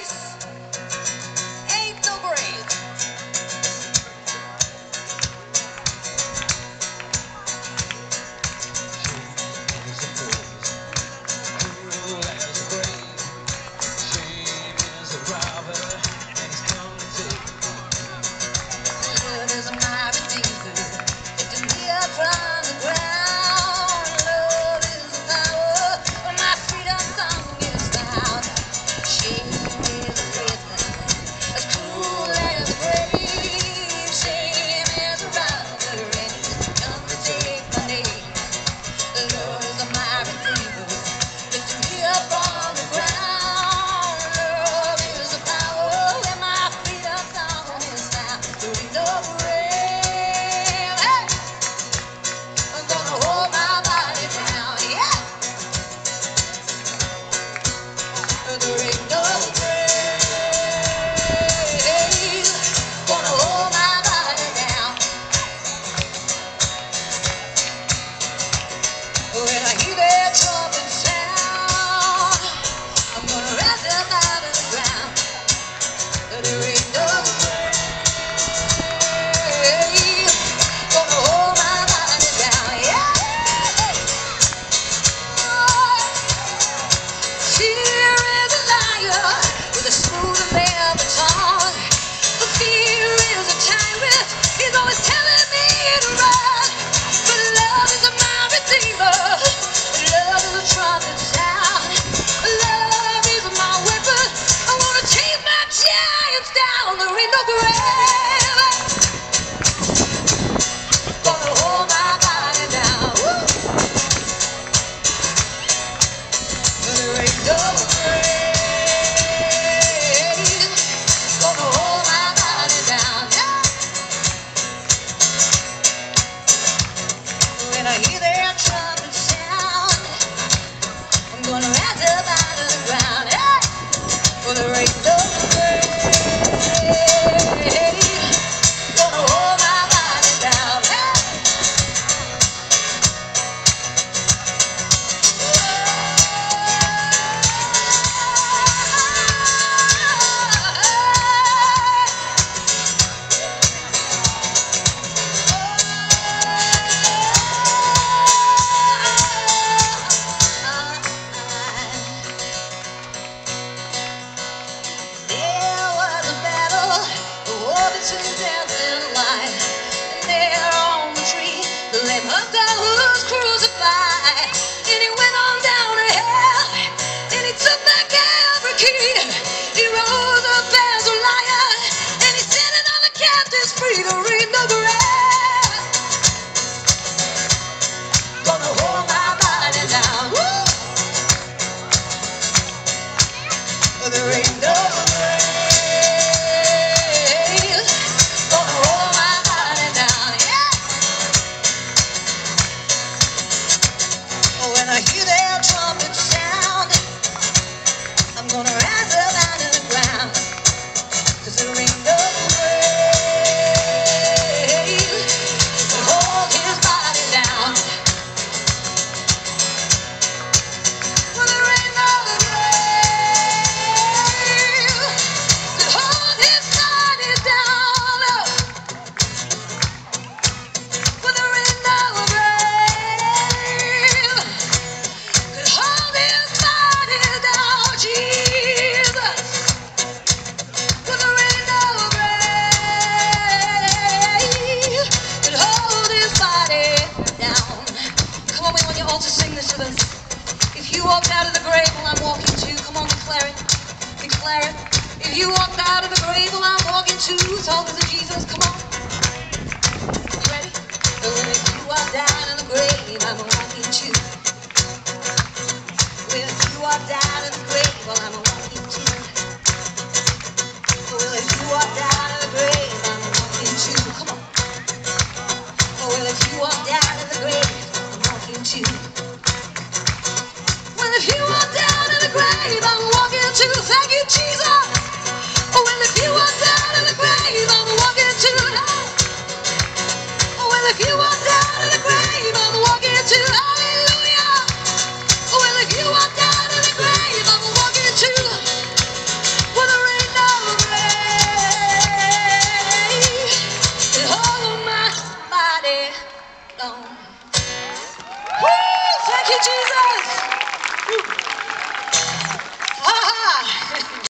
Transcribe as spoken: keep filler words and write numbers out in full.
place ain't no grave. When I hear their trumpet sound, I'm gonna rise up out of the ground. Hey! For there ain't no grave gonna hold my body down. Hey! There ain't no grave gonna hold my body down. Yeah. When I hear their trumpet sound, I'm gonna rise up out of the ground. 'Cause there ain't no grave to hold his body down. Well, there ain't no if you walked out of the grave while I'm walking too, come on, declare it, declare it. If you walked out of the grave while I'm walking too, talk to Jesus, come on. You ready? Well, if you walked out of the grave, I'm walking too. Well, if you walked out of the grave while I'm walking too. Well, if you walked out of the grave, I'm walking too. Come on. Well, if you walked out of the grave, I'm walking too. If you walked out of the grave, I'm walking too. Thank you, Jesus. Oh, well, if you walked out of the grave, I'm walking too. Oh, well, if you walked out of the grave, I'm walking too. Hallelujah. Oh, well, if you walked out of the grave, I'm walking too. Well, Oh. Woo! Thank you, Jesus. Woo.